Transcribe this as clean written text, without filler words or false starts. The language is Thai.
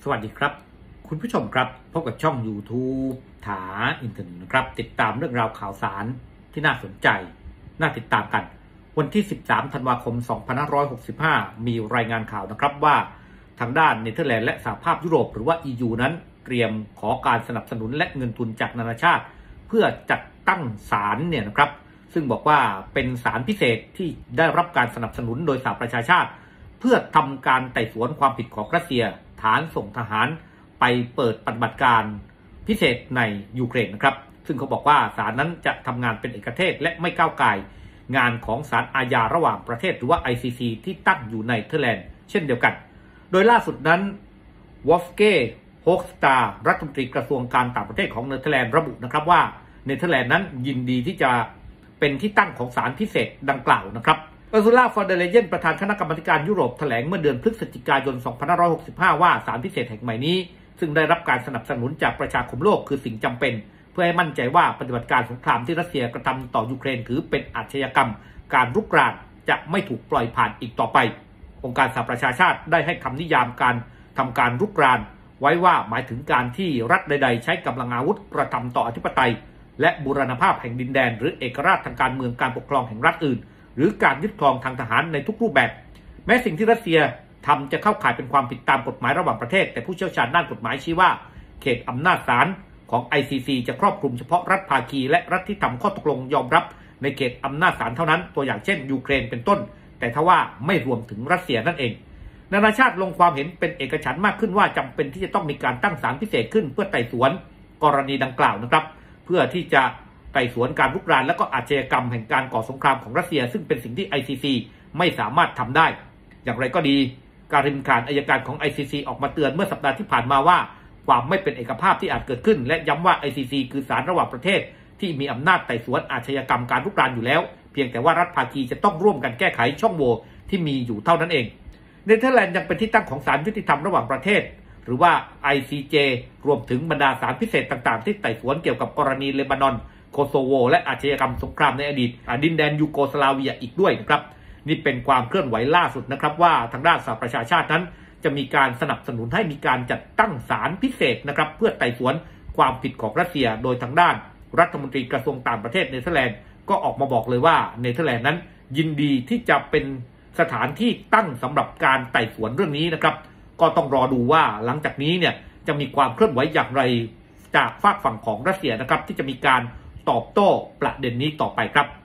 สวัสดีครับคุณผู้ชมครับพบกับช่อง YouTube ถาอินเทอร์เน็ตนะครับติดตามเรื่องราวข่าวสารที่น่าสนใจน่าติดตามกันวันที่13ธันวาคม2565มีรายงานข่าวนะครับว่าทางด้านเนเธอร์แลนด์และสหภาพยุโรปหรือว่า EU นั้นเตรียมขอการสนับสนุนและเงินทุนจากนานาชาติเพื่อจัดตั้งศาลเนี่ยนะครับซึ่งบอกว่าเป็นศาลพิเศษที่ได้รับการสนับสนุนโดยสหประชาชาติเพื่อทำการไต่สวนความผิดของรัสเซียฐานส่งทหารไปเปิดปฏิบัติการพิเศษในยูเครนนะครับซึ่งเขาบอกว่าศาลนั้นจะทำงานเป็นเอกเทศและไม่ก้าวไก่งานของศาลอาญาระหว่างประเทศหรือว่า ICC ที่ตั้งอยู่ในเนเธอร์แลนด์เช่นเดียวกันโดยล่าสุดนั้นวอลฟเก้โฮกสตาร์รัฐมนตรีกระทรวงการต่างประเทศของเนเธอร์แลนด์ระบุนะครับว่าเนเธอร์แลนด์นั้นยินดีที่จะเป็นที่ตั้งของศาลพิเศษดังกล่าวนะครับอุร์ซูล่า ฟอนเดอร์เลเยนประธานคณะกรรมาการยุโรปแถลงเมื่อเดือนพฤศจิกายน 2565 ว่าศาลพิเศษแห่งใหม่นี้ซึ่งได้รับการสนับสนุนจากประชาคมโลกคือสิ่งจำเป็นเพื่อให้มั่นใจว่าปฏิบัติการสงครามที่รัสเซียกระทำต่อยูเครนถือเป็นอาชญากรรมการรุกรานจะไม่ถูกปล่อยผ่านอีกต่อไปองค์การสหประชาชาติได้ให้คำนิยามการทำการรุกรานไว้ว่าหมายถึงการที่รัฐใดๆใช้กำลังอาวุธกระทำต่ออธิปไตยและบูรณภาพแห่งดินแดนหรือเอกราชทางการเมืองการปกครองแห่งรัฐอื่นหรือการยึดครองทางทหารในทุกรูปแบบแม้สิ่งที่รัสเซียทำจะเข้าข่ายเป็นความผิดตามกฎหมายระหว่างประเทศแต่ผู้เชี่ยวชาญด้านกฎหมายชี้ว่าเขตอำนาจศาลของ ICC จะครอบคลุมเฉพาะรัฐภาคีและรัฐที่ทำข้อตกลงยอมรับในเขตอำนาจศาลเท่านั้นตัวอย่างเช่นยูเครนเป็นต้นแต่ทว่าไม่รวมถึงรัสเซียนั่นเองนานาชาติลงความเห็นเป็นเอกฉันท์มากขึ้นว่าจำเป็นที่จะต้องมีการตั้งศาลพิเศษขึ้นเพื่อไต่สวนกรณีดังกล่าวนะครับเพื่อที่จะไต่สวนการรุกรานและก็อาชญากรรมแห่งการก่อสงครามของรัสเซียซึ่งเป็นสิ่งที่ ICC ไม่สามารถทำได้อย่างไรก็ดีการิมขานอัยการของ ICC ออกมาเตือนเมื่อสัปดาห์ที่ผ่านมาว่าความไม่เป็นเอกภาพที่อาจเกิดขึ้นและย้ำว่า ICC คือศาลระหว่างประเทศที่มีอำนาจไต่สวนอาชญากรรมการรุกรานอยู่แล้วเพียงแต่ว่ารัฐภาคีจะต้องร่วมกันแก้ไขช่องโหว่ที่มีอยู่เท่านั้นเองเนเธอร์แลนด์ยังเป็นที่ตั้งของศาลยุติธรรมระหว่างประเทศหรือว่า ICJ รวมถึงบรรดาศาลพิเศษต่างๆที่ไต่สวนเกี่ยวกับกรณีเลบานอนโคโซโวและอาชญากรรมสงครามในอดีตดินแดนยูโกสลาเวียอีกด้วยนะครับนี่เป็นความเคลื่อนไหวล่าสุดนะครับว่าทางด้านสหประชาชาตินั้นจะมีการสนับสนุนให้มีการจัดตั้งศาลพิเศษนะครับเพื่อไต่สวนความผิดของรัสเซียโดยทางด้านรัฐมนตรีกระทรวงต่างประเทศเนเธอร์แลนด์ก็ออกมาบอกเลยว่าเนเธอร์แลนด์นั้นยินดีที่จะเป็นสถานที่ตั้งสำหรับการไต่สวนเรื่องนี้นะครับก็ต้องรอดูว่าหลังจากนี้เนี่ยจะมีความเคลื่อนไหวอย่างไรจากฝากฝั่งของรัสเซียนะครับที่จะมีการตอบโต้ประเด็นนี้ต่อไปครับ